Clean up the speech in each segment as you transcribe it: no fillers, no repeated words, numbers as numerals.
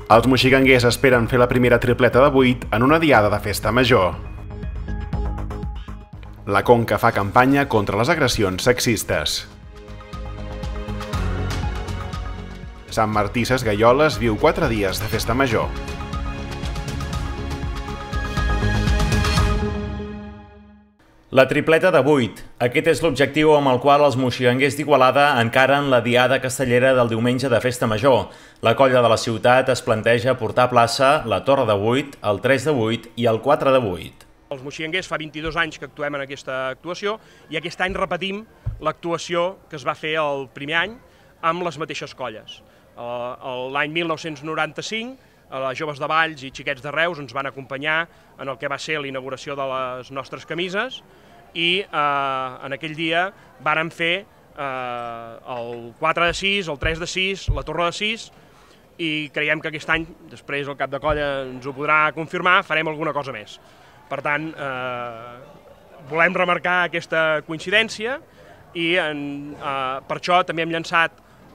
Els moxiganguers esperen fer la primera tripleta de 8 en una diada de festa major. La Conca fa campanya contra les agressions sexistes. Sant Martí Sesgueioles viu 4 dies de festa major. La tripleta de 8. Aquest és l'objectiu amb el qual els moxiganguers d'Igualada encaren la diada castellera del diumenge de Festa Major. La colla de la ciutat es planteja portar a plaça la Torre de 8, el 3 de 8 i el 4 de 8. Els moxiganguers fa 22 anys que actuem en aquesta actuació i aquest any repetim l'actuació que es va fer el primer any amb les mateixes colles. L'any 1995, les joves de Valls i xiquets de Reus ens van acompanyar en el que va ser la inauguració de les nostres camises i en aquell dia vàrem fer el 4 de 6, el 3 de 6, la Torre de 6 i creiem que aquest any, després el cap de colla ens ho podrà confirmar, farem alguna cosa més. Per tant, volem remarcar aquesta coincidència i per això també hem llançat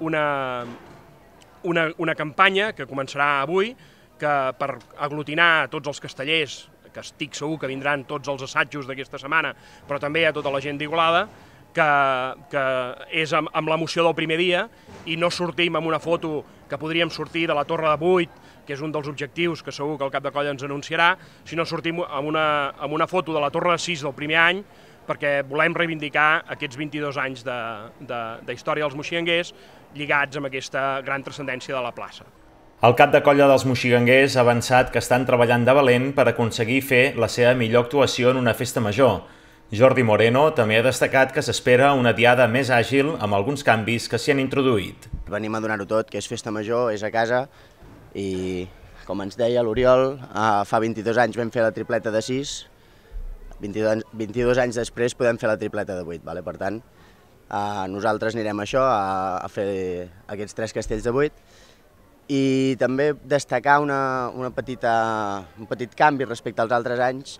una campanya que començarà avui per aglutinar tots els castellers, que estic segur que vindran tots els assajos d'aquesta setmana, però també a tota la gent d'Igualada, que és amb l'emoció del primer dia i no sortim amb una foto que podríem sortir de la Torre de 8, que és un dels objectius que segur que el cap de colla ens anunciarà, sinó sortim amb una foto de la Torre de 6 del primer any, perquè volem reivindicar aquests 22 anys d'història dels moxiganguers lligats amb aquesta gran transcendència de la plaça. El cap de colla dels moxiganguers ha avançat que estan treballant de valent per aconseguir fer la seva millor actuació en una festa major. Jordi Moreno també ha destacat que s'espera una diada més àgil amb alguns canvis que s'hi han introduït. Venim a donar-ho tot, que és festa major, és a casa i, com ens deia l'Oriol, fa 22 anys vam fer la tripleta de 6, 22 anys després podem fer la tripleta de 8, per tant, nosaltres anirem a això, a fer aquests 3 castells de 8, i també destacar un petit canvi respecte als altres anys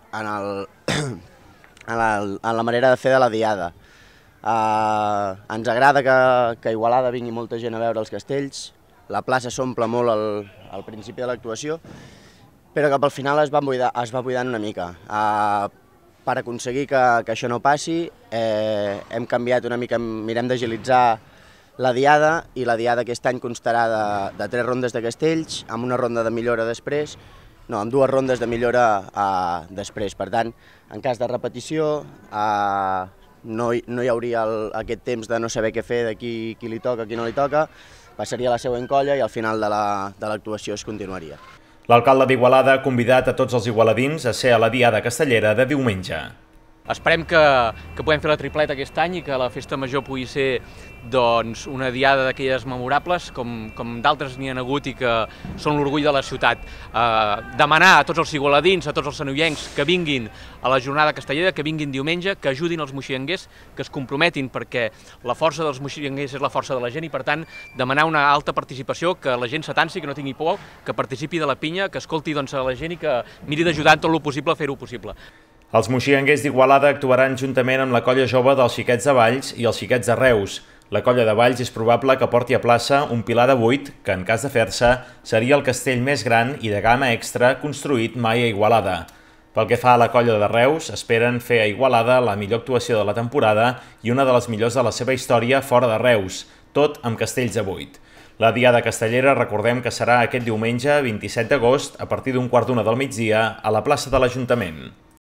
en la manera de fer de la diada. Ens agrada que a Igualada vingui molta gent a veure els castells, la plaça s'omple molt al principi de l'actuació, però que pel final es va buidant una mica. Per aconseguir que això no passi, hem canviat una mica, mirem d'agilitzar la diada, i la diada aquest any constarà de 3 rondes de castells, amb una ronda de millora després, no, amb 2 rondes de millora després. Per tant, en cas de repetició, no hi hauria aquest temps de no saber què fer, de qui li toca, qui no li toca, passaria a la següent colla i al final de l'actuació es continuaria. L'alcalde d'Igualada ha convidat a tots els igualadins a ser a la diada castellera de diumenge. Esperem que puguem fer la tripleta aquest any i que la festa major pugui ser una diada d'aquelles memorables, com d'altres n'hi ha hagut i que són l'orgull de la ciutat. Demanar a tots els igualadins, a tots els senoiencs que vinguin a la jornada castellera, que vinguin diumenge, que ajudin els moxiganguers, que es comprometin, perquè la força dels moxiganguers és la força de la gent, i per tant demanar una alta participació, que la gent s'atansi, que no tingui por, que participi de la pinya, que escolti a la gent i que miri d'ajudar en tot el possible a fer-ho possible. Els moxiganguers d'Igualada actuaran juntament amb la colla jove dels xiquets de Valls i els xiquets de Reus. La colla de Valls és probable que porti a plaça un pilar de 8, que en cas de fer-se seria el castell més gran i de gamma extra construït mai a Igualada. Pel que fa a la colla de Reus, esperen fer a Igualada la millor actuació de la temporada i una de les millors de la seva història fora de Reus, tot amb castells de 8. La diada castellera recordem que serà aquest diumenge 27 d'agost a partir d'un 12:15 del migdia a la plaça de l'Ajuntament.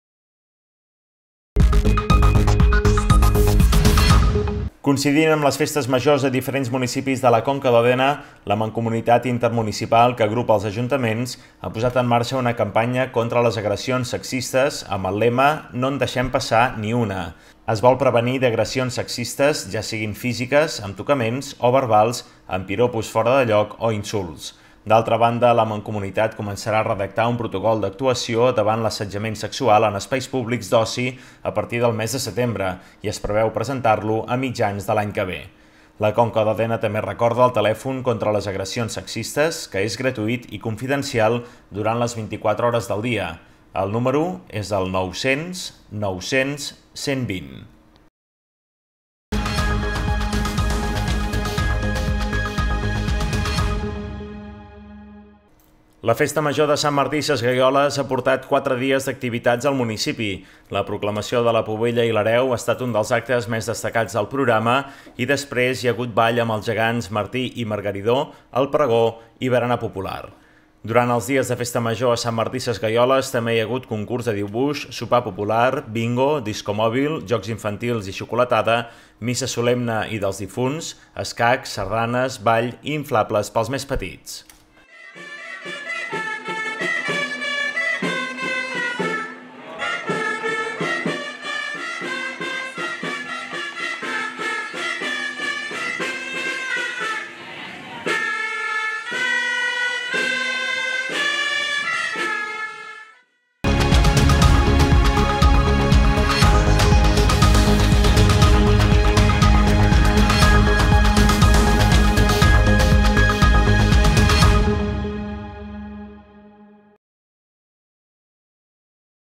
Coincidint amb les festes majors de diferents municipis de la Conca d'Òdena, la Mancomunitat Intermunicipal que agrupa els ajuntaments ha posat en marxa una campanya contra les agressions sexistes amb el lema "No en deixem passar ni una". Es vol prevenir d'agressions sexistes, ja siguin físiques, amb tocaments, o verbals, amb piropos fora de lloc o insults. D'altra banda, la Mancomunitat començarà a redactar un protocol d'actuació davant l'assetjament sexual en espais públics d'oci a partir del mes de setembre i es preveu presentar-lo a mitjans de l'any que ve. La Conca d'Òdena també recorda el telèfon contra les agressions sexistes, que és gratuït i confidencial durant les 24 hores del dia. El número és el 900 900 120. La Festa Major de Sant Martí Sesgueioles ha portat 4 dies d'activitats al municipi. La proclamació de la Pubilla i l'Hereu ha estat un dels actes més destacats del programa i després hi ha hagut ball amb els gegants Martí i Margaridó, el pregó i berena popular. Durant els dies de Festa Major a Sant Martí Sesgueioles també hi ha hagut concurs de dibuix, sopar popular, bingo, discomòbil, jocs infantils i xocolatada, missa solemne i dels difunts, escacs, sardanes, ball i inflables pels més petits.